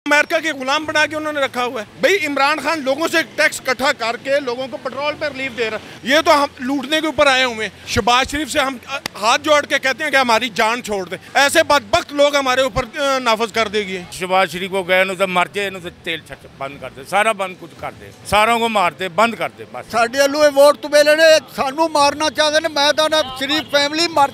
America के गुलाम बना के उन्होंने रखा हुआ है। भाई इमरान खान लोगों से टैक्स इकट्ठा करके लोगों को पेट्रोल पर रिलीफ दे रहा है, ये तो हम लूटने के ऊपर आए हुए हैं। शहबाज शरीफ से हम हाथ जोड़ के कहते हैं कि हमारी जान छोड़ दे, ऐसे बदबख्त लोग हमारे ऊपर नाफज कर देगी। शहबाज शरीफ को गए तो मर जाए, तेल बंद कर दे, सारा बंद कुछ कर दे, सारों को मार दे, बंद कर दे बस। साडे वालों वोट तो मिले ने सानू मारना चाहते हैं। मैं तो ना शरीफ फैमिली मर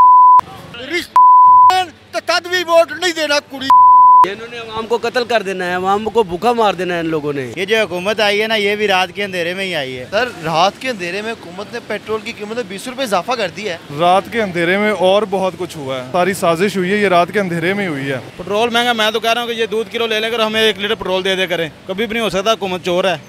तद भी वोट नहीं देना कुड़ी। इन्होंने अवाम को कत्ल कर देना है, अवाम को भूखा मार देना है इन लोगों ने। ये जो हुकूमत आई है ना, ये भी रात के अंधेरे में ही आई है। सर रात के अंधेरे में हुकूमत ने पेट्रोल की कीमत में 20 रुपए इजाफा कर दिया है। रात के अंधेरे में और बहुत कुछ हुआ है, सारी साजिश हुई है, ये रात के अंधेरे में हुई है। पेट्रोल महंगा, मैं तो कह रहा हूँ कि ये दूध किलो ले लेकर हमें 1 लीटर पेट्रोल दे करें, कभी भी नहीं हो सकता हुकूमत चोर है।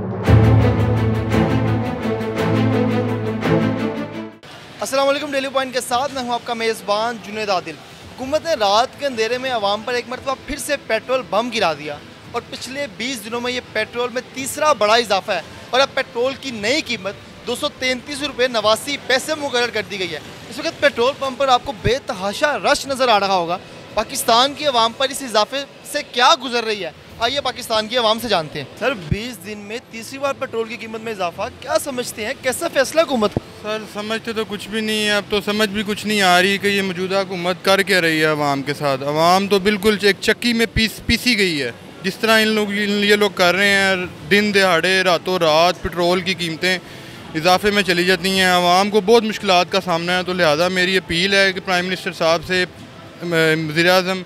अस्सलाम वालेकुम, डेली पॉइंट के साथ मैं हूँ आपका मेज़बान जुनैद आदिल। हुकूमत ने रात के अंधेरे में आवाम पर एक मरतबा फिर से पेट्रोल बम गिरा दिया और पिछले 20 दिनों में ये पेट्रोल में तीसरा बड़ा इजाफा है और अब पेट्रोल की नई कीमत 233 रुपये 89 पैसे मुकर्रर कर दी गई है। इस वक्त पेट्रोल पंप पर आपको बेतहाशा रश नज़र आ रहा होगा। पाकिस्तान की आवाम पर इस इजाफे से क्या गुजर रही है, आइए पाकिस्तान की आवाम से जानते हैं। सर 20 दिन में तीसरी बार पेट्रोल की कीमत में इजाफा, क्या समझते हैं, कैसा फैसला हुकूमत? सर समझते तो कुछ भी नहीं है, अब तो समझ भी कुछ नहीं आ रही कि ये मौजूदा हुकूमत कर क्या रही है अवाम के साथ। अवाम तो बिल्कुल एक चक्की में पीसी गई है। जिस तरह ये लोग कर रहे हैं, दिन दिहाड़े रातों रात पेट्रोल की कीमतें इजाफे में चली जाती हैं, अवाम को बहुत मुश्किलात का सामना है। तो लिहाजा मेरी अपील है कि प्राइम मिनिस्टर साहब से, वज़ीर-ए-आज़म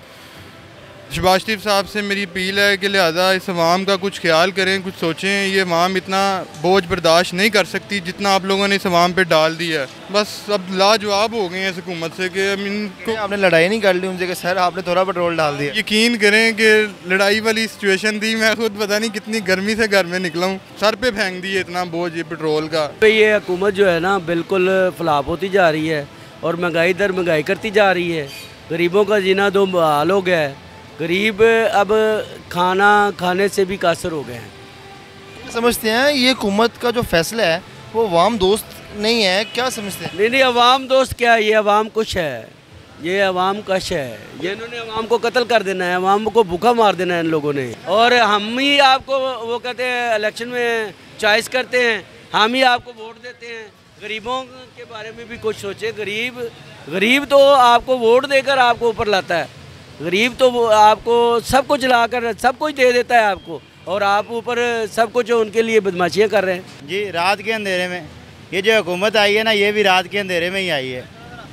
शहबाज शरीफ साहब से मेरी अपील है कि लिहाजा इस अवाम का कुछ ख्याल करें, कुछ सोचें। ये अवाम इतना बोझ बर्दाश्त नहीं कर सकती जितना आप लोगों ने इस अवाम पे डाल दिया है। बस अब लाजवाब हो गए हैं इस हुकूमत से कि इनको आपने लड़ाई नहीं कर ली उनसे कि सर आपने थोड़ा पेट्रोल डाल दिया। यकीन करें कि लड़ाई वाली सिचुएशन थी, मैं खुद पता नहीं कितनी गर्मी से घर में निकला हूँ, सर पे फेंक दिए इतना बोझ ये पेट्रोल का। ये हुकूमत जो है ना बिल्कुल फलाप होती जा रही है और महंगाई दर महंगाई करती जा रही है। गरीबों का जीना दो हाल हो गया है, गरीब अब खाना खाने से भी कासर हो गए हैं। समझते हैं ये हुकूमत का जो फैसला है वो अवाम दोस्त नहीं है, क्या समझते हैं? नहीं, अवाम दोस्त क्या, ये अवाम कुछ है, ये अवाम कश है। ये इन्होंने अवाम को कत्ल कर देना है, अवाम को भूखा मार देना है इन लोगों ने। और हम ही आपको वो कहते हैं इलेक्शन में चॉइस करते हैं, हम ही आपको वोट देते हैं। गरीबों के बारे में भी कुछ सोचे। गरीब तो आपको वोट देकर आपको ऊपर लाता है, गरीब तो वो आपको सब कुछ लाकर सब कुछ दे देता है आपको, और आप ऊपर सब कुछ उनके लिए बदमाशियाँ कर रहे हैं। जी रात के अंधेरे में ये जो हुकूमत आई है ना, ये भी रात के अंधेरे में ही आई है।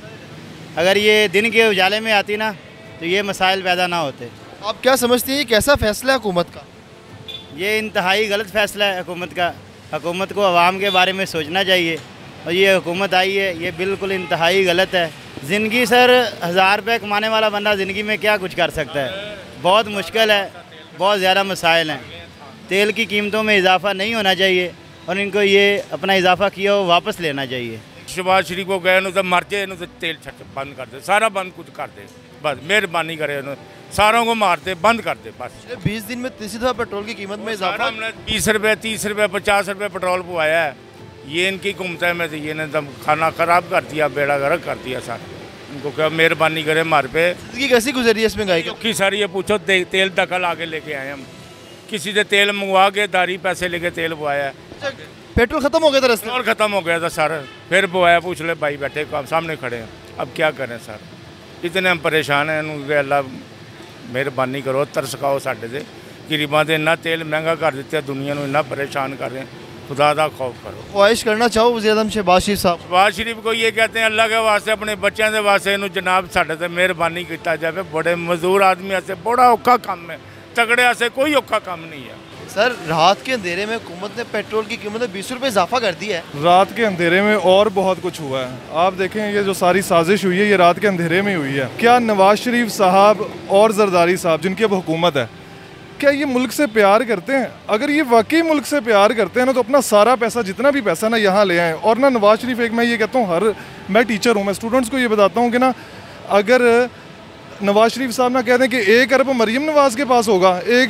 अगर ये दिन के उजाले में आती ना तो ये मसाइल पैदा ना होते। आप क्या समझते हैं, ये कैसा फैसला है हुकूमत का? ये इंतहाई गलत फैसला है हुकूमत का। हुकूमत को आवाम के बारे में सोचना चाहिए और ये हुकूमत आई है ये बिल्कुल इंतहाई गलत है। ज़िंदगी सर 1000 रुपये कमाने वाला बंदा ज़िंदगी में क्या कुछ कर सकता है, बहुत मुश्किल है, बहुत ज़्यादा मसाइल हैं। तेल की कीमतों में इजाफा नहीं होना चाहिए और इनको ये अपना इजाफा किया हो वापस लेना चाहिए। शहबाज शरीफ को गए तो मर जाए, तेल बंद कर दे, सारा बंद कुछ कर दे बस, मेहरबानी करे, सारों को मार दे, बंद कर दे बस। 20 दिन में तीसरी दफा पेट्रोल की कीमत में इजाफा। हमने 20 रुपये 30 रुपये 50 रुपये पेट्रोल पवाया है। ये इनकी घूमता है में से, ये ने तो खाना ख़राब कर दिया, बेड़ा गर्क कर दिया सर। इनको क्या मेहरबानी करे मार पे। जिंदगी कैसी गुजरी है इसमें गाय की सारी, ये पूछो तेल दखल आके लेके आए हम, किसी से तेल मंगवा के दारी पैसे लेके तेल पवाया है। पेट्रोल खत्म हो गया था रास्ते, और ख़त्म हो गया था सर, फिर पवाया। पूछ ले भाई बैठे सामने खड़े हैं, अब क्या करें सर, इतने हम परेशान हैं। अल्लाह मेहरबानी करो, तरस खाओ साढ़े से। गरीबों से इन्ना तेल महंगा कर दिता, दुनिया को इन्ना परेशान कर रहे हैं, खुदा दा खौफ करो। ख्वाहिश करना चाहो वज़ीर-ए-आज़म शहबाज शरीफ साहब? शहबाज शरीफ को ये कहते हैं अल्लाह के वास्ते अपने बच्चों के वास्ते इन्हों जनाब साढ़े से मेहरबानी किया जाए। बड़े मजदूर आदमी वास्ते बड़ा औखा काम है, तगड़े वास्ते कोई औखा काम नहीं है। सर रात के अंधेरे में हुकूमत ने पेट्रोल की कीमत में 20 रुपये इजाफा कर दिया है। रात के अंधेरे में और बहुत कुछ हुआ है। आप देखें ये जो सारी साजिश हुई है ये रात के अंधेरे में हुई है। क्या नवाज शरीफ साहब और जरदारी साहब जिनकी अब हुकूमत है, क्या ये मुल्क से प्यार करते हैं? अगर ये वाकई मुल्क से प्यार करते हैं ना तो अपना सारा पैसा, जितना भी पैसा ना यहाँ ले आएँ। और ना नवाज शरीफ, एक मैं ये कहता हूँ, मैं टीचर हूँ, मैं स्टूडेंट्स को ये बताता हूँ कि ना अगर नवाज शरीफ साहब ना कह दें कि 1 अरब मरीम नवाज के पास होगा, 1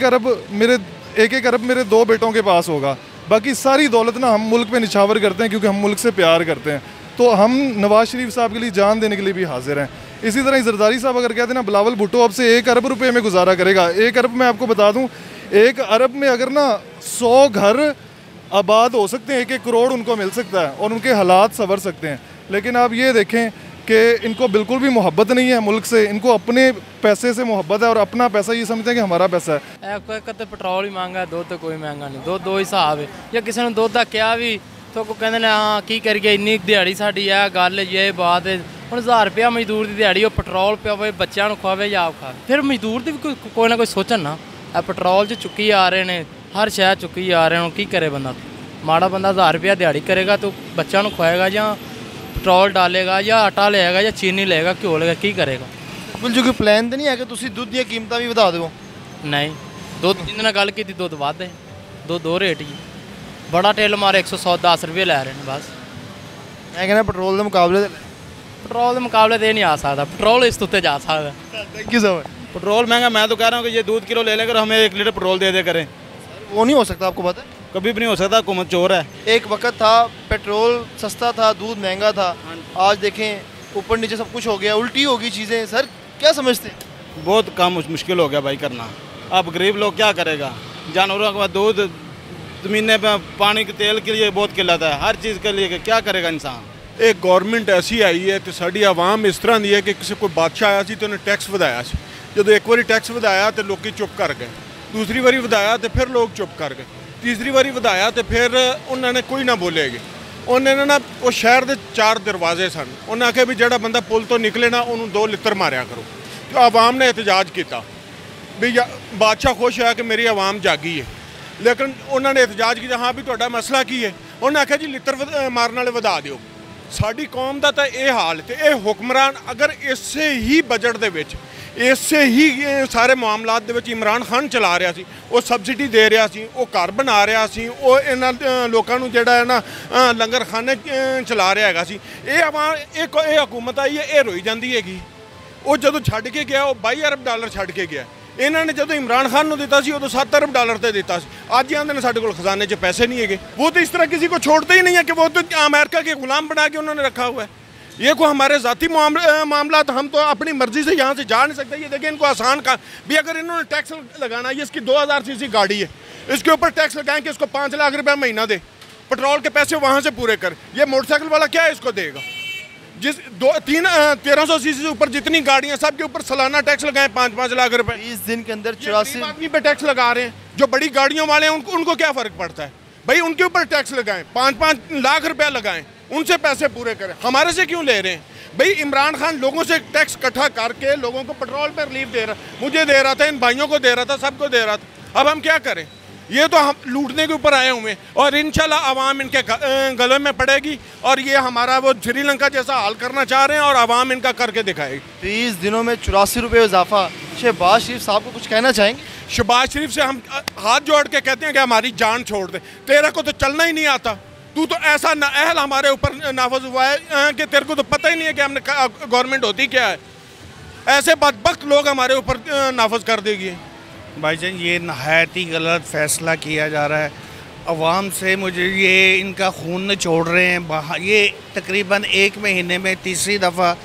अरब मेरे 2 बेटों के पास होगा, बाकी सारी दौलत ना हम मुल्क पे निछावर करते हैं क्योंकि हम मुल्क से प्यार करते हैं। तो हम नवाज शरीफ साहब के लिए जान देने के लिए भी हाजिर हैं। इसी तरह जरदारी साहब अगर कहते हैं ना बिलावल भुट्टो अब से 1 अरब रुपए में गुजारा करेगा, 1 अरब में आपको बता दूं 1 अरब में अगर ना 100 घर आबाद हो सकते हैं, 1 करोड़ उनको मिल सकता है और उनके हालात संवर सकते हैं। लेकिन आप ये देखें कि इनको बिल्कुल भी मोहब्बत नहीं है मुल्क से, इनको अपने पैसे से मोहब्बत है और अपना पैसा ये समझते हैं कि हमारा पैसा है। कदे पेट्रोल ही महंगा है, दुध तो कोई महंगा नहीं, दुध दो हिसाब है। या किसी ने दुध का क्या भी तो कहते ने हाँ की करिए इन्नी दिहाड़ी साड़ी है गल ये बात है। ਹੁਣ 1000 रुपया मजदूर की दिहाड़ी ਉਹ ਪੈਟਰੋਲ ਪਿਆਵੇ ਬੱਚਿਆਂ ਨੂੰ ਖਵਾਵੇ ਜਾਂ ਆਪ ਖਾਵੇ, ਫਿਰ ਮਜ਼ਦੂਰ ਦੀ ਵੀ ਕੋਈ ਨਾ ਕੋਈ ਸੋਚਣ ਨਾ। ਇਹ ਪੈਟਰੋਲ 'ਚ ਚੁੱਕੀ ਆ ਰਹੇ ਨੇ, ਹਰ ਸ਼ਹਿਰ ਚੁੱਕੀ ਆ ਰਹੇ ਨੇ, ਕੀ ਕਰੇ ਬੰਦਾ? ਮਾੜਾ ਬੰਦਾ 1000 रुपया ਦਿਹਾੜੀ ਕਰੇਗਾ तो ਬੱਚਿਆਂ ਨੂੰ ਖਵਾਏਗਾ ਜਾਂ ਪੈਟਰੋਲ डालेगा ਜਾਂ ਆਟਾ ਲਏਗਾ ਜਾਂ ਚੀਨੀ ਲਏਗਾ ਘਿਓ ਲਏਗਾ, ਕੀ ਕਰੇਗਾ? ਬਿਲਕੁਲ ਕੋਈ ਪਲਾਨ ਤਾਂ ਨਹੀਂ ਹੈ ਕਿ ਤੁਸੀਂ ਦੁੱਧ ਦੀਆਂ ਕੀਮਤਾਂ ਵੀ ਵਧਾ ਦਿਓ? ਨਹੀਂ, ਦੁੱਧ ਜਿੰਨੇ ਨਾਲ ਗੱਲ ਕੀਤੀ ਦੁੱਧ ਵੱਧ ਹੈ, ਦੁੱਧ ਦੋ ਰੇਟ ਹੀ ਬੜਾ ਟੇਲ ਮਾਰੇ 110 रुपये ਲੈ ਰਹੇ ਨੇ ਬਸ। ਮੈਂ ਕਹਿੰਦਾ ਪੈਟਰੋਲ ਦੇ ਮੁਕਾਬਲੇ पेट्रोल के मुकाबले तो नहीं आ सकता, पेट्रोल इस उत्ते जा सकता। Thank you so much. Petrol महंगा, मैं तो कह रहा हूँ कि ये 2 किलो ले लेकर हमें 1 लीटर पेट्रोल दे करें। वो नहीं हो सकता, आपको पता है? कभी भी नहीं हो सकता, हुकूमत चोर है। एक वक्त था पेट्रोल सस्ता था, दूध महंगा था, आज देखें ऊपर नीचे सब कुछ हो गया, उल्टी होगी चीज़ें। सर क्या समझते हैं? बहुत कम मुश्किल हो गया भाई करना। अब गरीब लोग क्या करेगा? जानवरों के बाद दूध, ज़मीन पर पानी के तेल के लिए बहुत किल्लत है, हर चीज़ के लिए क्या करेगा इंसान? एक गौरमेंट ऐसी आई है तो साड़ी आवाम इस तरह की है कि किसी कोई बादशाह आया तो उन्हें टैक्स वधाया सी, जो एक बारी टैक्स वधाया तो लोग चुप कर गए, दूसरी बारी वधाया तो फिर लोग चुप कर गए, तीसरी बारी वधाया तो फिर उन्होंने कोई ना बोलेगे। उन्होंने ना वो शहर के 4 दरवाजे सन, उन्हें आख्या भी जोड़ा बंदा पुल तो निकले ना उन्होंने 2 लित्र मारिया करो। तो आवाम ने एहतजाज किया भी बादशाह खुश है कि मेरी आवाम जागी है, लेकिन उन्होंने एहतजाज किया हाँ भी तुहाडा मसला की है? उन्हें आख्या जी लित्र मारन वाले वधा दिओ। साडी कौम का तो यह हाल तो ये हुक्मरान अगर इसे ही बजट दे विच इसे ही सारे मामलात दे विच इमरान खान चला रहा सी, वो सबसिडी दे रहा सी, वो घर बना रहा सी, वो इन्हां लोकां नूं जिहड़ा है ना लंगर खाने चला रहा हैगा सी। ये हुकूमत आई है, ये रोई जाती हैगी। वो जदों छड्ड के गया वो 22 अरब डॉलर छड्ड के गया, इन्होंने जो इमरान खान को दिता उदों 7 अरब डॉलर तो दिता। अज आते हैं साढ़े को खजाने च पैसे नहीं है, वो तो इस तरह किसी को छोड़ते ही नहीं है कि वो तो अमेरिका के गुलाम बना के उन्होंने रखा हुआ है। ये को हमारे ज़ाती मामला तो हम तो अपनी मर्जी से यहाँ से जा नहीं सकते। ये देखिए इनको आसान का भी अगर इन्होंने टैक्स लगाना है, इसकी 2000 सीसी गाड़ी है, इसके ऊपर टैक्स लगाएं कि इसको 5 लाख रुपये महीना दे, पेट्रोल के पैसे वहाँ से पूरे कर। ये मोटरसाइकिल वाला क्या इसको देगा? जिस 1300 सीसी से ऊपर जितनी गाड़ियां सब के ऊपर सालाना टैक्स लगाएं 5-5 लाख रुपए। 20 दिन के अंदर 84 आदमी पे टैक्स लगा रहे हैं। जो बड़ी गाड़ियों वाले हैं उनको क्या फ़र्क पड़ता है भाई? उनके ऊपर टैक्स लगाएं, 5-5 लाख रुपया लगाएं, उनसे पैसे पूरे करें। हमारे से क्यों ले रहे हैं भाई? इमरान खान लोगों से टैक्स इकट्ठा करके लोगों को पेट्रोल पर रिलीफ दे रहा, मुझे दे रहा था, इन भाइयों को दे रहा था, सबको दे रहा था। अब हम क्या करें? ये तो हम लूटने के ऊपर आए हुए हैं और इंशाल्लाह आवाम इनके गले में पड़ेगी और ये हमारा वो श्रीलंका जैसा हाल करना चाह रहे हैं और आवाम इनका करके दिखाएगी। 30 दिनों में 84 रुपये इजाफा। शहबाज शरीफ साहब को कुछ कहना चाहेंगे? शहबाज शरीफ से हम हाथ जोड़ के कहते हैं कि हमारी जान छोड़ दे, तेरे को तो चलना ही नहीं आता, तू तो ऐसा नाअहल हमारे ऊपर नाफज हुआ है कि तेरे को तो पता ही नहीं है कि हमने गवर्नमेंट होती क्या है। ऐसे बदबख्त लोग हमारे ऊपर नाफज कर देगी। भाईजान ये नहायत ही गलत फ़ैसला किया जा रहा है। अवाम से मुझे ये इनका खून निचोड़ रहे हैं। ये तकरीबन 1 महीने में तीसरी दफ़ा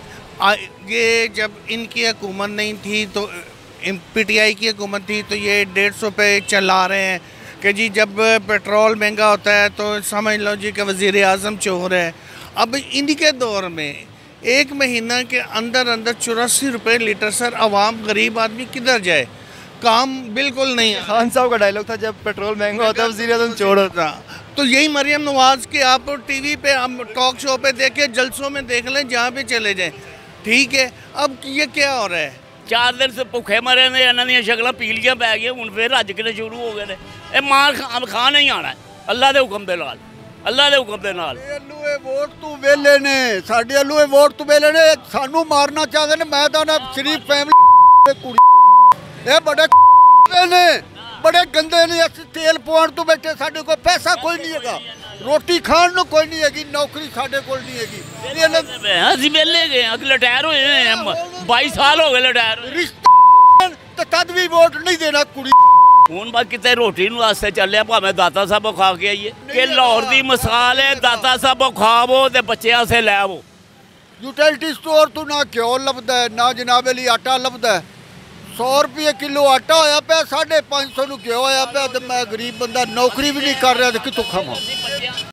ये जब इनकी हुकूमत नहीं थी तो PTI की हुकूमत थी तो ये 150 पे चला रहे हैं कि जी जब पेट्रोल महंगा होता है तो समझ लो जी कि वज़ीर आज़म चोर है। अब इन्हीं के दौर में 1 महीना के अंदर अंदर 84 रुपये लीटर। सर आवाम गरीब आदमी किधर जाए? काम बिल्कुल नहीं है। खान साहब का डायलॉग था जब पेट्रोल महंगा होता है वज़ीर आज़म चोर होता। तो यही मरियम नवाज़ के आप टीवी पे हम टॉक शो पे देखें, जलसों में देख लें, जहाँ पे चले जाएं, ठीक है। अब ये क्या हो रहा है? 4 दिन से भुखे मरे ने, इन्हों दी शक्ल पीलियां पै गई, हुण फिर रज के शुरू हो गए ने। ये मार खा नहीं आना अल्लाह के हुक्म के नाल, अल्लाह के हुक्म के नाल। वोट तू वेले ने साडे अल्लू वोट तू वेले ने सानू मारना चाहते ने। मैं तो ना शरीफ फैमिली कुड़ी ये बड़े गंदे ने। अस तेल पवाण तो बैठे, साडे को पैसा कोई नहीं है, रोटी खाण नूं कोई नहीं हैगी, नौकरी साडे कोल नहीं हैगी। असीं वेले गए, रिटायर होए हैं, 22 साल हो गए रिटायर। रिश्ते तद भी वोट नहीं देना कुड़ी। हुण बस किते रोटी नूं वास्ते चले भावें दाता साहब खा के आइए कि लाहौर दी मिसाल है। दाता साहब खावो ते बच्चे आस्ते लै आवो। यूटिलिटी स्टोर तो ना घ्यो लभदा है ना जनाबे लिए आटा लभदा है। 100 रुपये किलो आटा होया पिया, 550 ਨੂੰ घ्यो होया पिया। तो मैं गरीब बंदा नौकरी भी नहीं कर रहा तो कितों खावां।